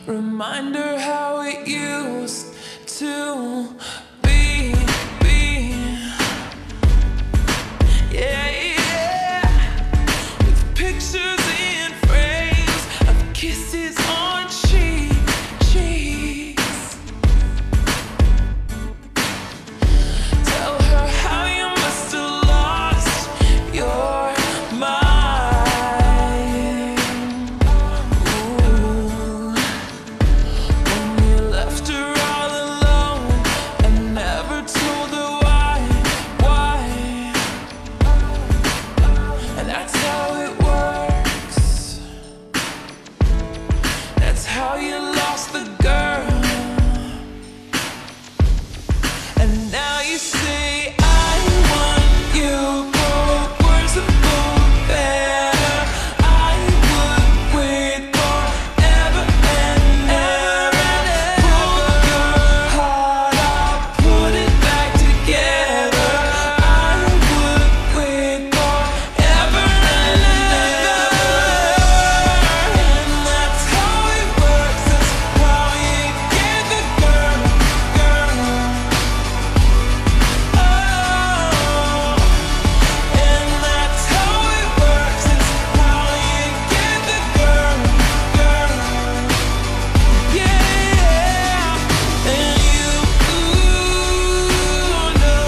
Reminder how it used to be. Yeah, yeah. With pictures in frames of kisses on cheeks. Tell her how you must have lost your mind. Ooh. When you left her all alone and never told her why. And that's how it works. That's how you lost the girl. And now you say I want you, but words are better. I would wait forever and ever. Pull your heart up, put it back together. I would wait forever and ever. And that's how it works. That's how you get the girl. Oh, and that's how it works. It's how you get the girl. Yeah, and you know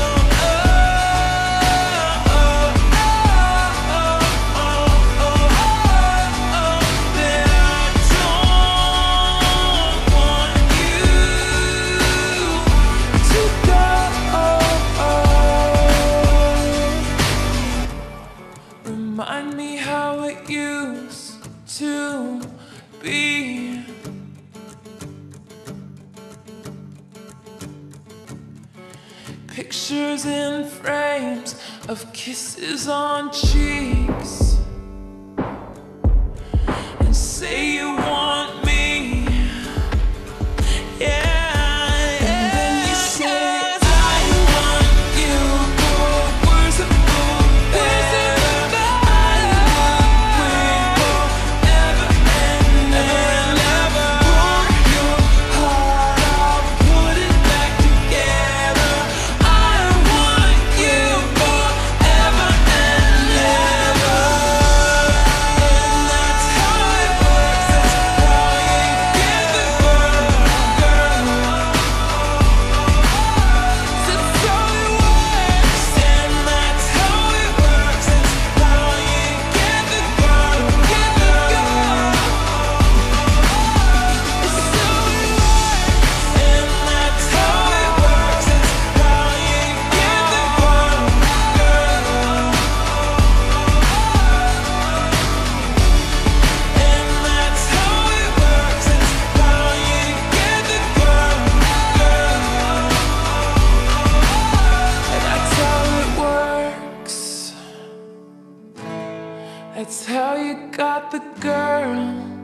that I don't want you to go. Remind me how it used to be. Pictures in frames of kisses on cheeks. And say you want me. Yeah. And then you say I want you, but words are better. I would wait forever and ever. Pull your heart up, put it back together. I want you forever and ever. And that's how it works. That's how you get the girl. That's how it works. And that's how it works. That's how you get the girl. Get the girl. It's how it works. And that's how it works. That's how you get the girl. And that's how it works. That's how you get the girl. And that's how it works. That's how you got the girl.